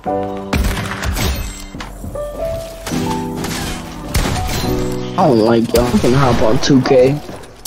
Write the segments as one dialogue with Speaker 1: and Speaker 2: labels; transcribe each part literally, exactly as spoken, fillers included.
Speaker 1: I don't like y'all. I'm gonna hop on two K.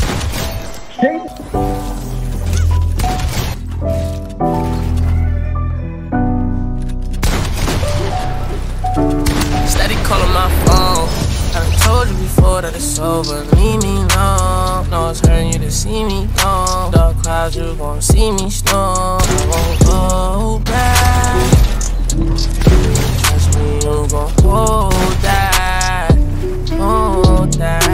Speaker 2: Steady calling my phone. I done told you before that it's over. Leave me alone. No, it's hurting you to see me gone. Dark clouds, you gon' see me storm. I won't go back. Trust me, you gon' hold that. Hold that.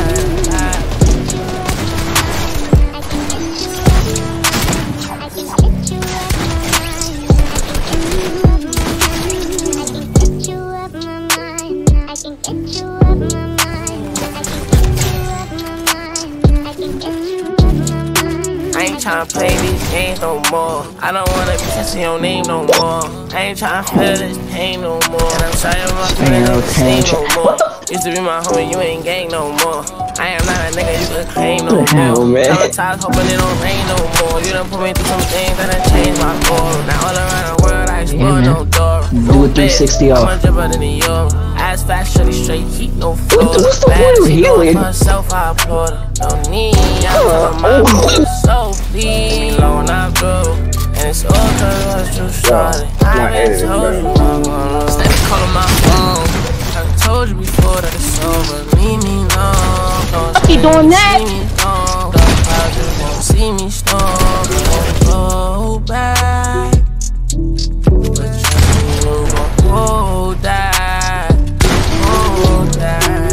Speaker 2: I ain't tryna play these games no more. I don't wanna be kissing your name no more. I ain't tryna feel this pain no more. And I'm sorry if my feelings ain't the same no more. Used to be my homie, you ain't gang no more. I am not a nigga you could claim no more. Traumatized, hoping it don't rain no more. You done put me through some things that done changed my core. Now all around the world I explore no door.
Speaker 1: Do a three sixty off.
Speaker 2: I'm jumper than the euro. Ass fast, shorty straight, heat no floor.
Speaker 1: What's the point of healing?
Speaker 2: Myself, I applaud her. No need, I'm my mind. So please, low when I'm through. And it's all cause you started. I been told you I'm gonna steady calling my phone. I told you before that it's over. Leave me alone.
Speaker 1: Fuck you doing that?
Speaker 2: You won't see me storm. I won't go back. But you gon' hold that. Hold that.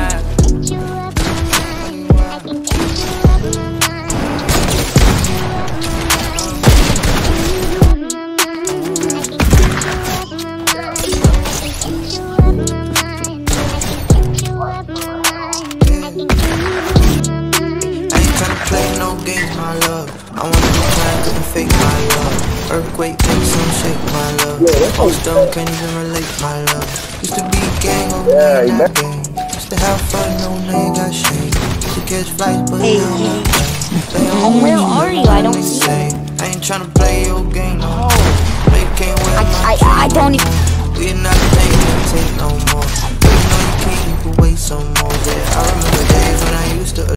Speaker 3: I wanna be kind, couldn't fake my love. Earthquake makes them shake my love. Most of them can't even relate my love. Used to be gang over yeah, in that game. Used to have fun, no name got shame. Used to catch flights, but hey, now I'm hey.
Speaker 4: Oh, where are you? I don't see
Speaker 3: you. I ain't tryna play your game no more. They can't wear my
Speaker 4: I, I, I don't even.
Speaker 3: We're not